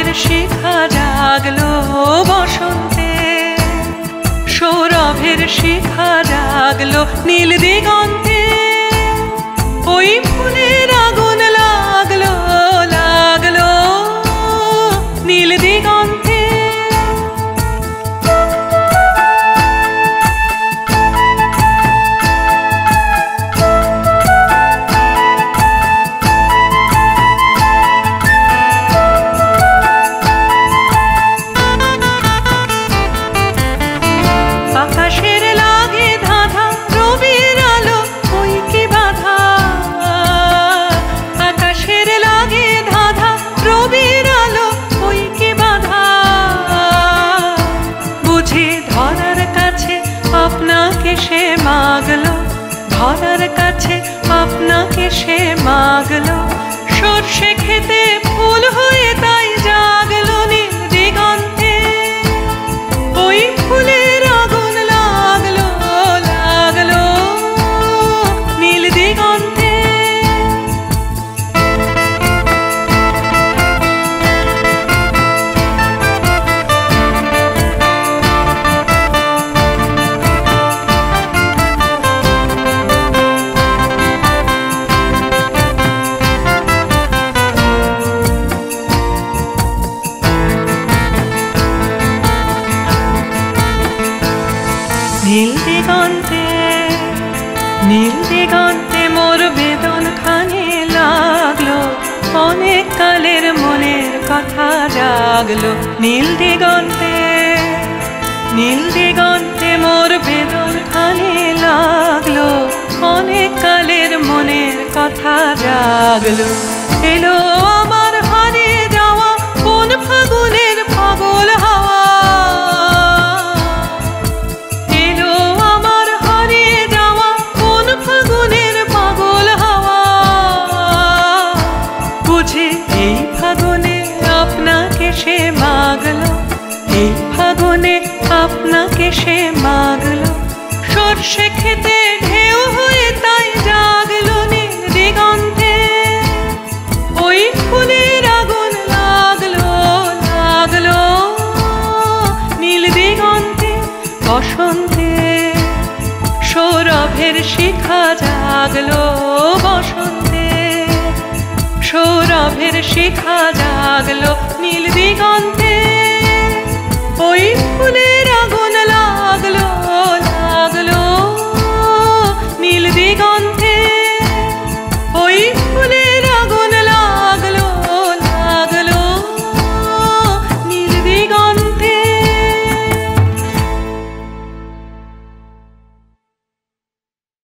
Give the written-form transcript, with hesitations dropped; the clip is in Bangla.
শিখা জাগলো বসন্তে, সৌরভের শিখা জাগলো নীল দিগন্তে। ওই ফুলের আগুন লাগলো লাগলো নীল দিগন্তে। আকাশের লাগে ধাঁধা রবির আলো ওই কি বাধা, আকাশের লাগে ধাঁধা রবির আলো ওই কি বাধা। বুঝি ধরার কাছে আপনাকে সে মাগলো, ধরার কাছে আপনাকে সে মাগলো। সর্ষে খেতে ফুল হয়ে তাই জাগলো নীল দিগন্তে। ওই ফুলের আগুন লাগলো লাগলো নীল দিগন্তে। নীল দিগন্তে নীল দিগন্তে মোর বেদন খানি লাগলো, অনেক কালের মনের কথা জাগলো নীল দিগন্তে। নীল দিগন্তে মোর বেদন খানি লাগলো, অনেক কালের মনের কথা জাগলো। এলো আমার হারিয়ে যাওয়া কোন ফাগুনের পাগল হাওয়া, এলো আমার হারিয়ে যাওয়া কোন ফাগুনের পাগল হাওয়া। বুঝি এই ফাগুনে আপনাকে সে মাগলো, এই ফাগুনে আপনাকে সে মাগলো। সর্ষে খেতে ঢেউ হয়ে তাই জাগলো নীল দিগন্তে। ওই ফুলের আগুন লাগলো লাগলো নীল দিগন্তে। বসন্তে সৌরভের শিখা জাগলো বসন্তে, সৌরভের শিখা জাগলো নীল দিগন্তে। ওই